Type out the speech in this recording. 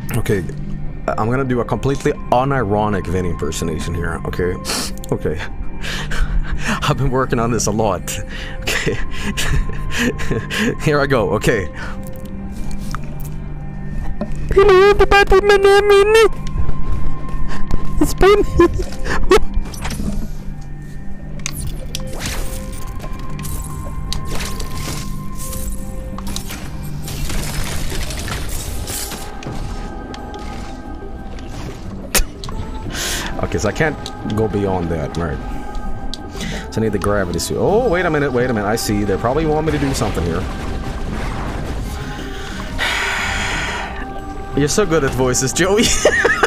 Okay, I'm gonna do a completely unironic Vinny impersonation here, okay? Okay. I've been working on this a lot. Okay. Here I go, okay. Hello everybody, my name is Vinny. It's Vinny. Okay, so I can't go beyond that, right? So I need the gravity suit. Oh, wait a minute, I see. They probably want me to do something here. You're so good at voices, Joey.